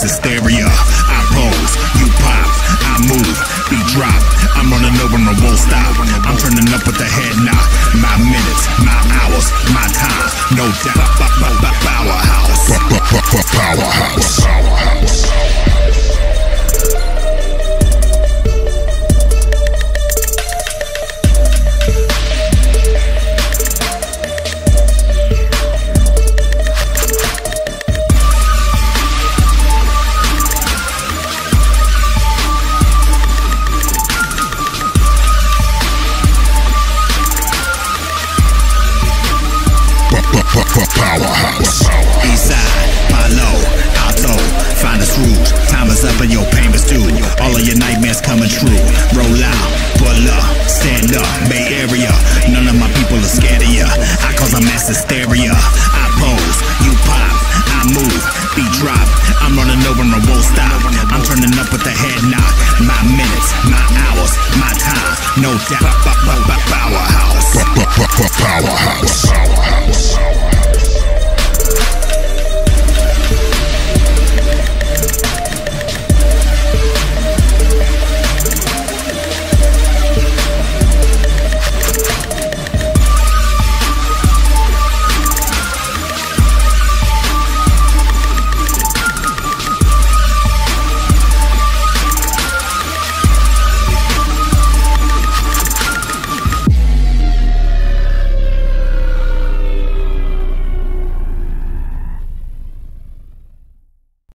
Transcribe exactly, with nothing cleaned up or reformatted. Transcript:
mass hysteria. I pose, you pop, I move, beat drop. I'm running over and won't stop. I'm turning up with the head knock. My minutes, my hours, my time, no doubt. Powerhouse, powerhouse, powerhouse. Powerhouse. Eastside, Palo, Alto, finest rules. Time is up and your payments due. All of your nightmares coming true. Roll out, pull up, stand up, Bay Area. None of my people are scared of ya. I cause a mass hysteria. I